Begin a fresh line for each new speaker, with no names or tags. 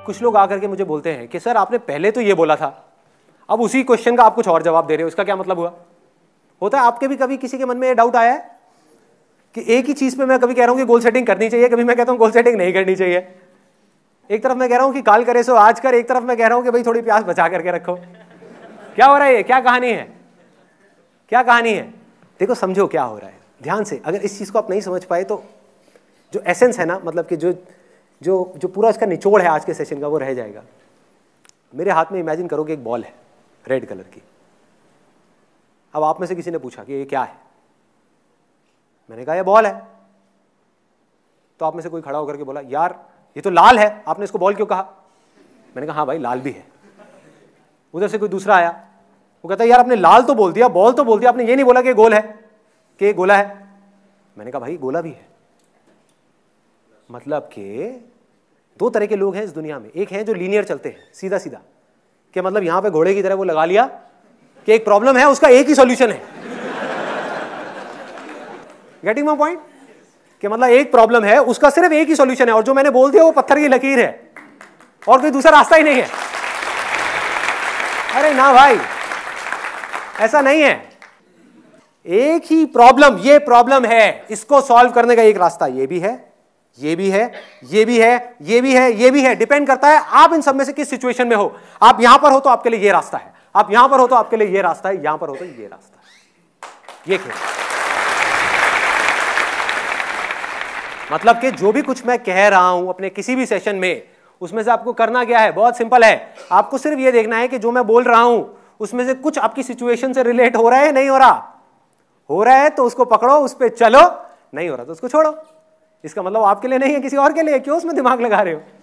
कुछ लोग आकर के मुझे बोलते हैं कि सर आपने पहले तो ये बोला था, अब उसी क्वेश्चन का आप कुछ और जवाब दे रहे हो, इसका क्या मतलब हुआ? होता है आपके भी कभी किसी के मन में ये डाउट आया है कि एक ही चीज पे मैं कभी कह रहा हूं कि गोल सेटिंग करनी चाहिए, कभी मैं कहता हूं गोल सेटिंग नहीं करनी चाहिए। एक तरफ मैं कह रहा हूं कि काल करे सो आज कर, एक तरफ मैं कह रहा हूं कि भाई थोड़ी प्यास बचा करके रखो। क्या हो रहा है? क्या कहानी है? क्या कहानी है? देखो समझो क्या हो रहा है ध्यान से। अगर इस चीज को आप नहीं समझ पाए तो जो एसेंस है ना, मतलब कि जो जो जो पूरा इसका निचोड़ है आज के सेशन का, वो रह जाएगा। मेरे हाथ में इमेजिन करो कि एक बॉल है रेड कलर की। अब आप में से किसी ने पूछा कि ये क्या है, मैंने कहा ये बॉल है। तो आप में से कोई खड़ा होकर के बोला यार ये तो लाल है, आपने इसको बॉल क्यों कहा? मैंने कहा हाँ भाई लाल भी है। उधर से कोई दूसरा आया, वो कहता है यार आपने लाल तो बोल दिया, बॉल तो बोल दिया, आपने ये नहीं बोला कि गोल है, कि ये गोला है। मैंने कहा भाई गोला भी है। मतलब कि दो तरह के लोग हैं इस दुनिया में। एक हैं जो लीनियर चलते हैं, सीधा सीधा, कि मतलब यहां पे घोड़े की तरह वो लगा लिया कि एक प्रॉब्लम है उसका एक ही सॉल्यूशन है। Getting my point? कि मतलब एक प्रॉब्लम है उसका सिर्फ एक ही सॉल्यूशन है, और जो मैंने बोल दिया वो पत्थर की लकीर है और कोई दूसरा रास्ता ही नहीं है। अरे ना भाई, ऐसा नहीं है। एक ही प्रॉब्लम, ये प्रॉब्लम है, इसको सॉल्व करने का एक रास्ता ये भी है, ये भी है, ये भी है, ये भी है, ये भी है। डिपेंड करता है आप इन सब में से किस सिचुएशन में हो। आप यहां पर हो तो आपके लिए ये रास्ता है, आप यहां पर हो तो आपके लिए ये रास्ता है, यहां पर हो तो ये रास्ता है। ये खेल मतलब कि जो भी कुछ मैं कह रहा हूं अपने किसी भी सेशन में, उसमें से आपको करना क्या है? बहुत सिंपल है। आपको सिर्फ ये देखना है कि जो मैं बोल रहा हूं उसमें से कुछ आपकी सिचुएशन से रिलेट हो रहा है, नहीं हो रहा? हो रहा है तो उसको पकड़ो, उस पर चलो, नहीं हो रहा तो उसको छोड़ो। इसका मतलब आपके लिए नहीं है, किसी और के लिए। क्यों उसमें दिमाग लगा रहे हो?